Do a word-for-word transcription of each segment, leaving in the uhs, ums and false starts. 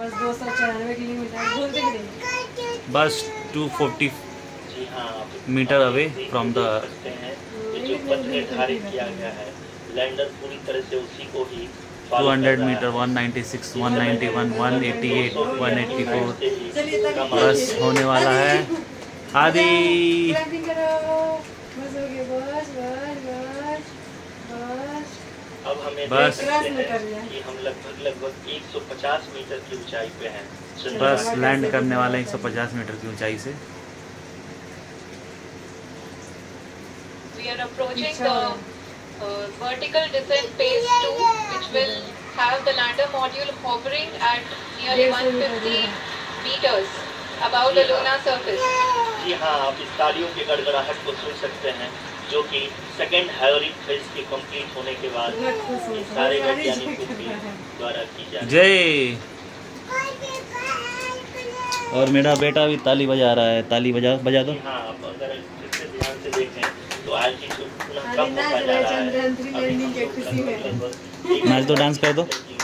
बस दो सौ चौरानवे किलोमीटर बोलते कि नहीं बस two forty metre away from the जो पथ निर्धारित किया गया है लैंडर पूरी तरह से उसी को ही two hundred metre, one ninety six, one ninety one, one eighty eight, one eighty four बस होने वाला है। आदि क्लैपिंग करो, बस हो गया, बस बस बस बस। अब हमें बस देख सकते हैं कि हम लगभग लगभग एक सौ पचास मीटर की ऊंचाई पे हैं। बस लैंड करने वाले एक सौ पचास मीटर की ऊंचाई से। We are approaching the uh, vertical descent phase two, which will have the lander module hovering at nearly one hundred fifty meters above the lunar surface. जी हाँ, आप इस तालियों की गड़गड़ाहट को सुन सकते हैं, जो कि सेकेंड हायोरिक फेज के कंप्लीट होने के बाद सारे वैज्ञानिकों के द्वारा की जाए। जय। और मेरा बेटा भी ताली बजा रहा है, ताली बजा बजा दो। हाँ, आप अगर फिर से ध्यान से देखें तो एल्टीट्यूड पुनः कम होता जा रहा है। नाच दो, डांस कर दो।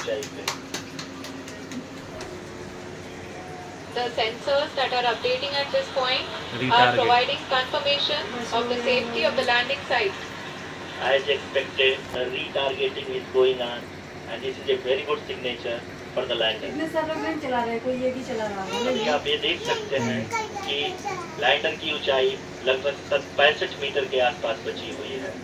The sensors that are updating at this point Retarget. are providing confirmation of the safety of the landing site. As expected, the retargeting is going on, and this is a very good signature for the lander. कितने सालों में चला रहे हैं, कोई एक ही चला रहा है। अभी आप ये देख सकते हैं कि लैंडर की ऊंचाई लगभग पैंसठ मीटर के आसपास बची हुई है।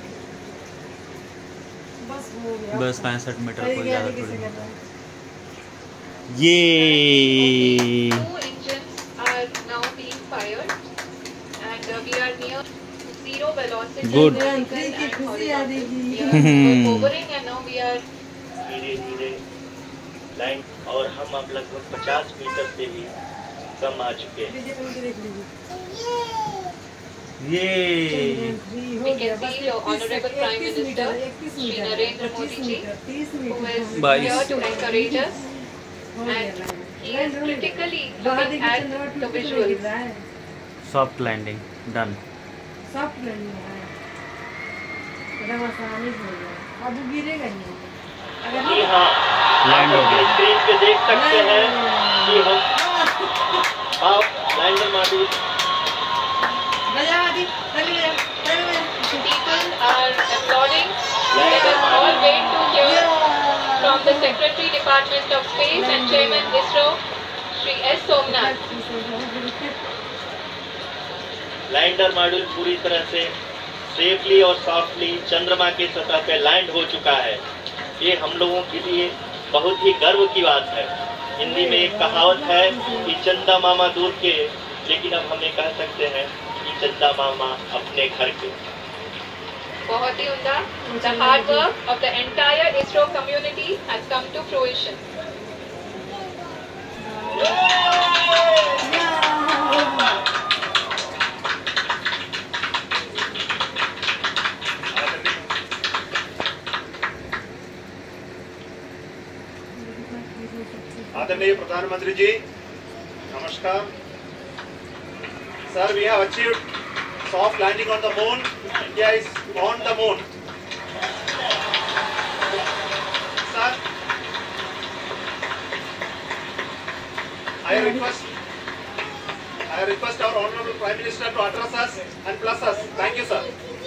बस हो गया, बस पैंसठ मीटर कोई ज़्यादा थोड़ी है। Two ये engines are now being fired, and uh, we are near zero velocity. Good. vertical की and खुशी आ horizontal. देगी। We are hovering, and now we are धीरे धीरे लाइन, और हम अब लगभग पचास मीटर से भी कम आ चुके हैं। ये we can see the Honorable Prime Minister Shri Narendra Modi ji, who is Bye. here to encourage us, and he is critically looking at the visuals. Soft landing done. Soft landing है, बड़ा आसानी हो गया, अब गिरेगा नहीं। अगर जी हाँ, लैंड हो गया। स्क्रीन पे देख सकते हैं कि हम आप लैंडर मॉड्यूल बजा आदि, चल बजा, चल बजा। People are applauding. Let us all wait to hear from the Secretary Department of Space and Chairman ISRO, Shri S. Somnath. Lander module पूरी तरह से सेफली और सॉफ्टली चंद्रमा के सतह पे लैंड हो चुका है। ये हम लोगों के लिए बहुत ही गर्व की बात है। हिंदी में एक कहावत है कि चंदा मामा दूर के, लेकिन अब हमें कह सकते हैं कि चंदा मामा अपने घर के। बहुत ही उम्दा. The hard work of the entire ISRO community has come to fruition. आदरणीय प्रधानमंत्री जी, नमस्कार sir. We have achieved soft landing on the moon. India is on the moon. Sir, I request I request our honorable Prime Minister to address us and bless us. Thank you, sir.